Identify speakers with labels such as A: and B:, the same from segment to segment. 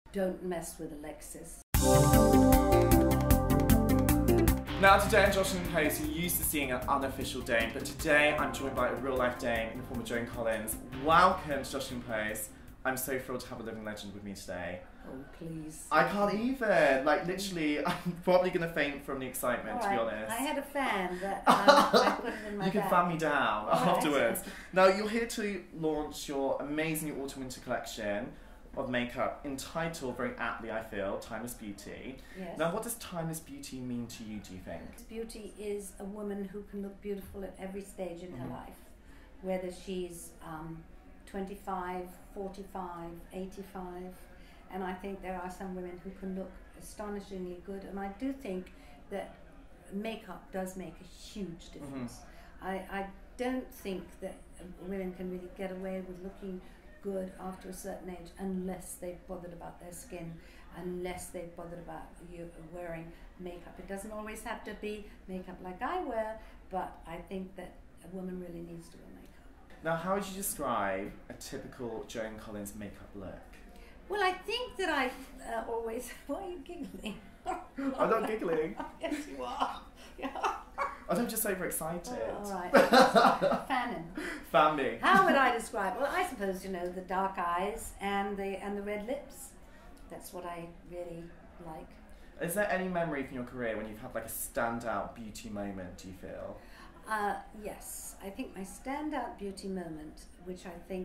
A: Don't mess with Alexis.
B: Now today I'm Joshington host, you're used to seeing an unofficial dame, but today I'm joined by a real life dame in the form of Joan Collins. Welcome to Joshington Post. I'm so thrilled to have a living legend with me today.
A: Oh, please.
B: I can't even. Like, literally, I'm probably going to faint from the excitement, to be honest.
A: I had a fan, but I put it in my
B: You can
A: bag.
B: fan me down afterwards. Now, you're here to launch your amazing new autumn-winter collection of makeup entitled, very aptly I feel, Timeless Beauty.
A: Yes.
B: Now, what does timeless beauty mean to you, do you think?
A: Beauty is a woman who can look beautiful at every stage in her life, whether she's 25, 45, 85, and I think there are some women who can look astonishingly good, and I do think that makeup does make a huge difference. I don't think that women can really get away with looking good after a certain age unless they've bothered about their skin, unless they've bothered about you wearing makeup. It doesn't always have to be makeup like I wear, but I think that a woman really needs to wear makeup.
B: Now, how would you describe a typical Joan Collins makeup look?
A: Well, I think that I always... Why are you giggling?
B: I'm not giggling.
A: Yes, you are.
B: I'm just overexcited.
A: Oh, all right. Fanning.
B: Fan me.
A: How would I describe? Well, I suppose, you know, the dark eyes and the red lips. That's what I really like.
B: Is there any memory from your career when you've had like a standout beauty moment, do you feel?
A: Yes. I think my standout beauty moment, which I think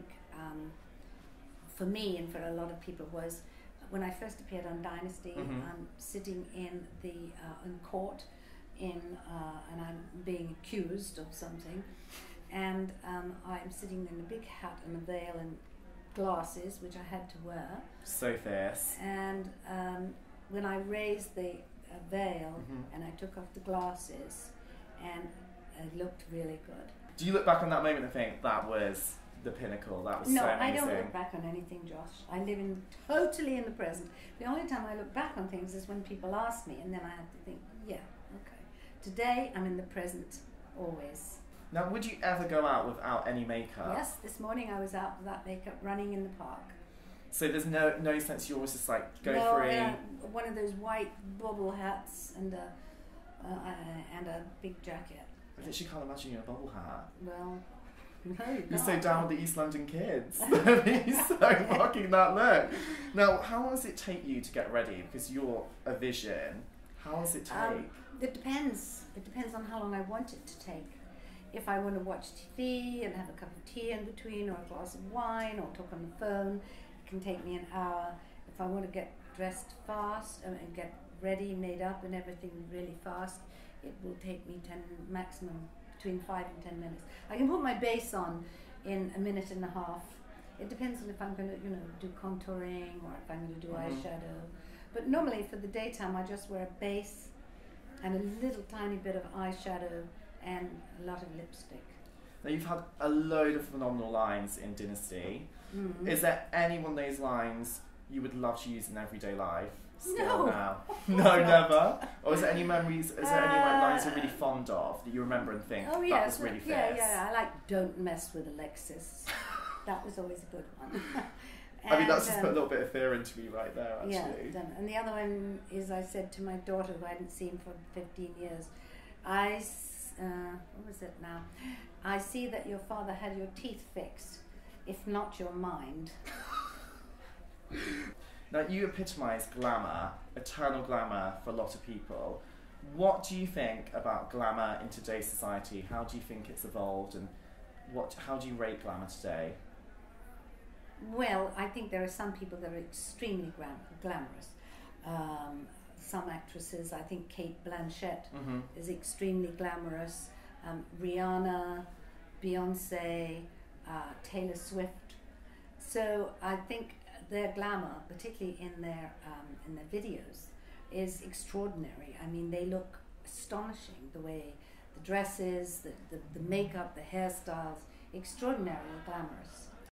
A: for me and for a lot of people, was when I first appeared on Dynasty. I'm sitting in court, and I'm being accused of something, and I'm sitting in a big hat and a veil and glasses, which I had to wear.
B: So fierce.
A: And when I raised the veil and I took off the glasses, and it looked really good.
B: Do you look back on that moment and think that was the pinnacle? That was so amazing.
A: No, I don't look back on anything, Josh. I live totally in the present. The only time I look back on things is when people ask me, and then I have to think, yeah, okay. Today I'm in the present, always.
B: Now, would you ever go out without any makeup?
A: Yes, this morning I was out without makeup running in the park.
B: So there's no sense you always just like go free?
A: No, one of those white bobble hats and a big jacket.
B: I literally can't imagine you in a bubble hat.
A: Well, no, you
B: You're so
A: can't.
B: down with the East London kids. He's so mocking that look. Now, how long does it take you to get ready? Because you're a vision. How long does it take?
A: It depends. It depends on how long I want it to take. If I want to watch TV and have a cup of tea in between, or a glass of wine, or talk on the phone, it can take me an hour. If I want to get dressed fast and get ready, made up and everything really fast, it will take me maximum between 5 and 10 minutes. I can put my base on in a minute and a half. It depends on if I'm going to, do contouring or if I'm going to do eyeshadow. But normally for the daytime, I just wear a base and a little tiny bit of eyeshadow and a lot of lipstick.
B: Now, you've had a load of phenomenal lines in Dynasty. Is there any one of those lines you would love to use in everyday life? Still now? No, never? Or is there any memories, is there any lines you're really fond of that you remember and think, that was really fierce?
A: Yeah, I like Don't Mess with Alexis. That was always a good one.
B: I mean, that's just put a little bit of fear into me right there, actually.
A: Yeah, and the other one is I said to my daughter, who I hadn't seen for 15 years, what was it now? I see that your father had your teeth fixed, if not your mind.
B: Now, you epitomise glamour, eternal glamour for a lot of people. What do you think about glamour in today's society? How do you think it's evolved, and how do you rate glamour today?
A: Well, I think there are some people that are extremely glamorous. Some actresses, I think Kate Blanchett is extremely glamorous. Rihanna, Beyonce, Taylor Swift. So I think their glamour, particularly in their videos, is extraordinary. I mean, they look astonishing. The way the dresses, the makeup, the hairstyles, extraordinarily glamorous.